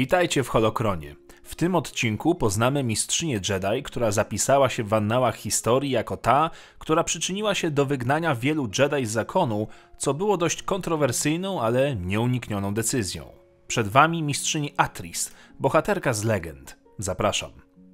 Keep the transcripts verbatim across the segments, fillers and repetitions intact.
Witajcie w Holokronie. W tym odcinku poznamy mistrzynię Jedi, która zapisała się w annałach historii jako ta, która przyczyniła się do wygnania wielu Jedi z zakonu, co było dość kontrowersyjną, ale nieuniknioną decyzją. Przed wami mistrzyni Atris, bohaterka z legend. Zapraszam.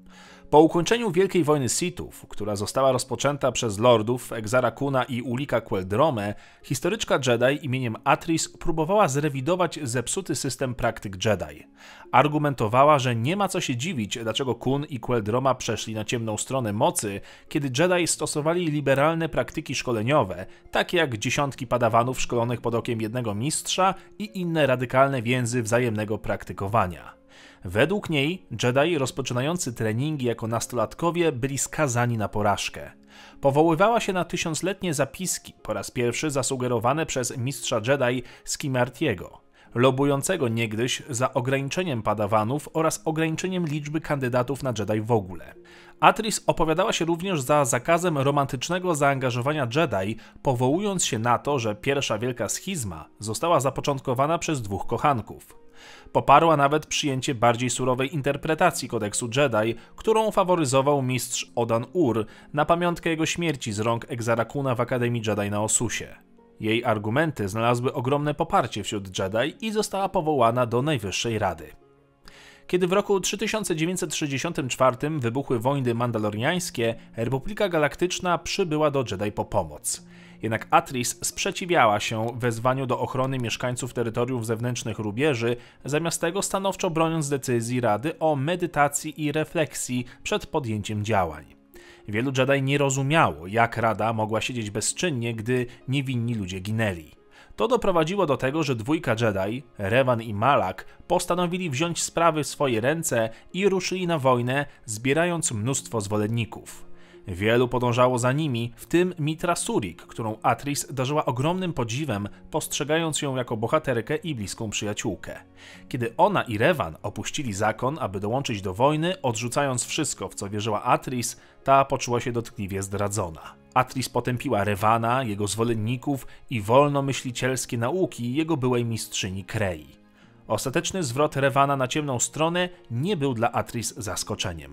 Po ukończeniu Wielkiej Wojny Sithów, która została rozpoczęta przez lordów Exara Kuna i Ulika Queldrome, historyczka Jedi imieniem Atris próbowała zrewidować zepsuty system praktyk Jedi. Argumentowała, że nie ma co się dziwić, dlaczego Kun i Queldroma przeszli na ciemną stronę mocy, kiedy Jedi stosowali liberalne praktyki szkoleniowe, takie jak dziesiątki padawanów szkolonych pod okiem jednego mistrza i inne radykalne więzy wzajemnego praktykowania. Według niej Jedi rozpoczynający treningi jako nastolatkowie byli skazani na porażkę. Powoływała się na tysiącletnie zapiski, po raz pierwszy zasugerowane przez mistrza Jedi Skimartiego, lobującego niegdyś za ograniczeniem padawanów oraz ograniczeniem liczby kandydatów na Jedi w ogóle. Atris opowiadała się również za zakazem romantycznego zaangażowania Jedi, powołując się na to, że pierwsza wielka schizma została zapoczątkowana przez dwóch kochanków. Poparła nawet przyjęcie bardziej surowej interpretacji kodeksu Jedi, którą faworyzował mistrz Odan Ur na pamiątkę jego śmierci z rąk Exara Kuna w Akademii Jedi na Osusie. Jej argumenty znalazły ogromne poparcie wśród Jedi i została powołana do Najwyższej Rady. Kiedy w roku trzy tysiące dziewięćset sześćdziesiątym czwartym wybuchły wojny mandaloriańskie, Republika Galaktyczna przybyła do Jedi po pomoc. Jednak Atris sprzeciwiała się wezwaniu do ochrony mieszkańców terytoriów zewnętrznych rubieży, zamiast tego stanowczo broniąc decyzji Rady o medytacji i refleksji przed podjęciem działań. Wielu Jedi nie rozumiało, jak Rada mogła siedzieć bezczynnie, gdy niewinni ludzie ginęli. To doprowadziło do tego, że dwójka Jedi, Revan i Malak, postanowili wziąć sprawy w swoje ręce i ruszyli na wojnę, zbierając mnóstwo zwolenników. Wielu podążało za nimi, w tym Mitra Surik, którą Atris darzyła ogromnym podziwem, postrzegając ją jako bohaterkę i bliską przyjaciółkę. Kiedy ona i Revan opuścili zakon, aby dołączyć do wojny, odrzucając wszystko, w co wierzyła Atris, ta poczuła się dotkliwie zdradzona. Atris potępiła Revana, jego zwolenników i wolnomyślicielskie nauki jego byłej mistrzyni Krei. Ostateczny zwrot Revana na ciemną stronę nie był dla Atris zaskoczeniem.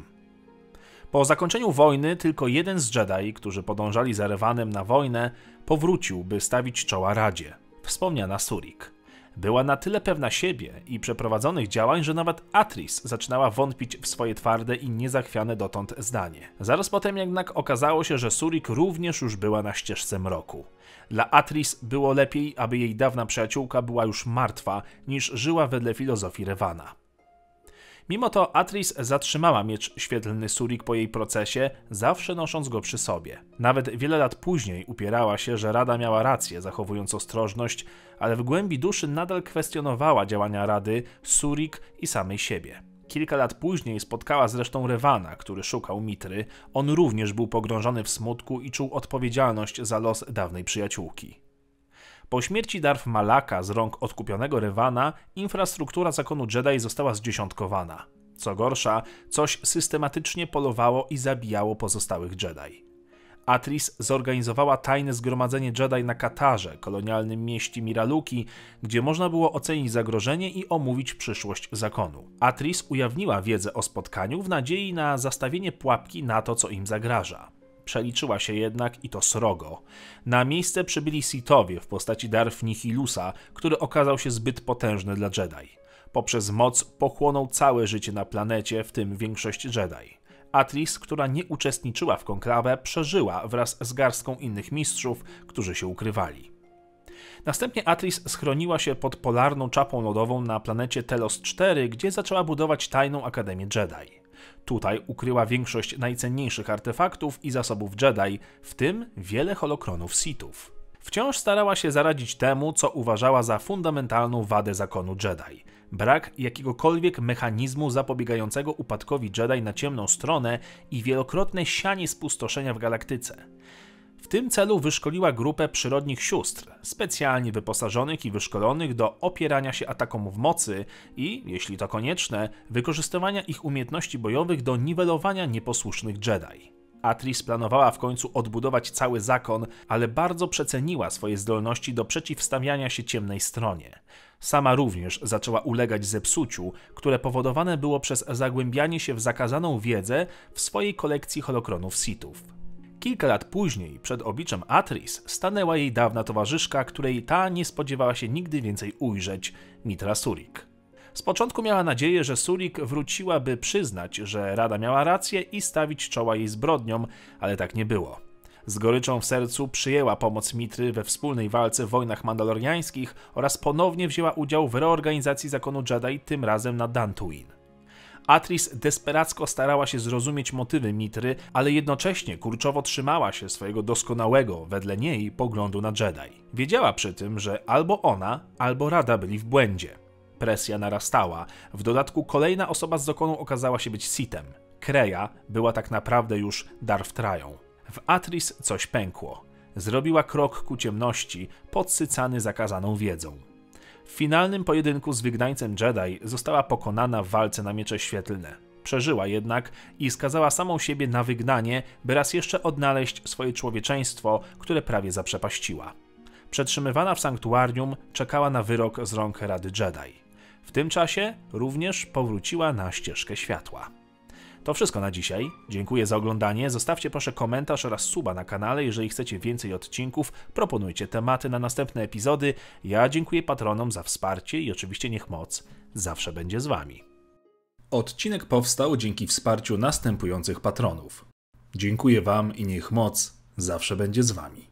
Po zakończeniu wojny tylko jeden z Jedi, którzy podążali za Revanem na wojnę, powrócił, by stawić czoła Radzie. Wspomniana Surik. Była na tyle pewna siebie i przeprowadzonych działań, że nawet Atris zaczynała wątpić w swoje twarde i niezachwiane dotąd zdanie. Zaraz potem jednak okazało się, że Surik również już była na ścieżce mroku. Dla Atris było lepiej, aby jej dawna przyjaciółka była już martwa, niż żyła wedle filozofii Revana. Mimo to Atris zatrzymała miecz świetlny Surik po jej procesie, zawsze nosząc go przy sobie. Nawet wiele lat później upierała się, że Rada miała rację, zachowując ostrożność, ale w głębi duszy nadal kwestionowała działania Rady, Surik i samej siebie. Kilka lat później spotkała zresztą Revana, który szukał Mitry. On również był pogrążony w smutku i czuł odpowiedzialność za los dawnej przyjaciółki. Po śmierci Darth Malaka z rąk odkupionego Revana, infrastruktura zakonu Jedi została zdziesiątkowana. Co gorsza, coś systematycznie polowało i zabijało pozostałych Jedi. Atris zorganizowała tajne zgromadzenie Jedi na Katarze, kolonialnym mieście Miraluki, gdzie można było ocenić zagrożenie i omówić przyszłość zakonu. Atris ujawniła wiedzę o spotkaniu w nadziei na zastawienie pułapki na to, co im zagraża. Przeliczyła się jednak i to srogo. Na miejsce przybyli Sithowie w postaci Darth Nihilusa, który okazał się zbyt potężny dla Jedi. Poprzez moc pochłonął całe życie na planecie, w tym większość Jedi. Atris, która nie uczestniczyła w konklawę, przeżyła wraz z garstką innych mistrzów, którzy się ukrywali. Następnie Atris schroniła się pod polarną czapą lodową na planecie Telos cztery, gdzie zaczęła budować tajną Akademię Jedi. Tutaj ukryła większość najcenniejszych artefaktów i zasobów Jedi, w tym wiele holokronów Sithów. Wciąż starała się zaradzić temu, co uważała za fundamentalną wadę zakonu Jedi. Brak jakiegokolwiek mechanizmu zapobiegającego upadkowi Jedi na ciemną stronę i wielokrotne sianie spustoszenia w galaktyce. W tym celu wyszkoliła grupę przyrodnich sióstr, specjalnie wyposażonych i wyszkolonych do opierania się atakom w mocy i, jeśli to konieczne, wykorzystywania ich umiejętności bojowych do niwelowania nieposłusznych Jedi. Atris planowała w końcu odbudować cały zakon, ale bardzo przeceniła swoje zdolności do przeciwstawiania się ciemnej stronie. Sama również zaczęła ulegać zepsuciu, które powodowane było przez zagłębianie się w zakazaną wiedzę w swojej kolekcji holokronów Sithów. Kilka lat później przed obliczem Atris stanęła jej dawna towarzyszka, której ta nie spodziewała się nigdy więcej ujrzeć, Mitra Surik. Z początku miała nadzieję, że Surik wróciła, by przyznać, że Rada miała rację i stawić czoła jej zbrodniom, ale tak nie było. Z goryczą w sercu przyjęła pomoc Mitry we wspólnej walce w wojnach mandaloriańskich oraz ponownie wzięła udział w reorganizacji zakonu Jedi, tym razem na Dantooine. Atris desperacko starała się zrozumieć motywy Mitry, ale jednocześnie kurczowo trzymała się swojego doskonałego, wedle niej, poglądu na Jedi. Wiedziała przy tym, że albo ona, albo Rada byli w błędzie. Presja narastała, w dodatku kolejna osoba z zakonu okazała się być Sithem. Kreia była tak naprawdę już Darth Trają. W Atris coś pękło. Zrobiła krok ku ciemności, podsycany zakazaną wiedzą. W finalnym pojedynku z wygnańcem Jedi została pokonana w walce na miecze świetlne. Przeżyła jednak i skazała samą siebie na wygnanie, by raz jeszcze odnaleźć swoje człowieczeństwo, które prawie zaprzepaściła. Przetrzymywana w sanktuarium czekała na wyrok z rąk Rady Jedi. W tym czasie również powróciła na ścieżkę światła. To wszystko na dzisiaj. Dziękuję za oglądanie. Zostawcie proszę komentarz oraz suba na kanale. Jeżeli chcecie więcej odcinków, proponujcie tematy na następne epizody. Ja dziękuję patronom za wsparcie i oczywiście niech moc zawsze będzie z wami. Odcinek powstał dzięki wsparciu następujących patronów. Dziękuję wam i niech moc zawsze będzie z wami.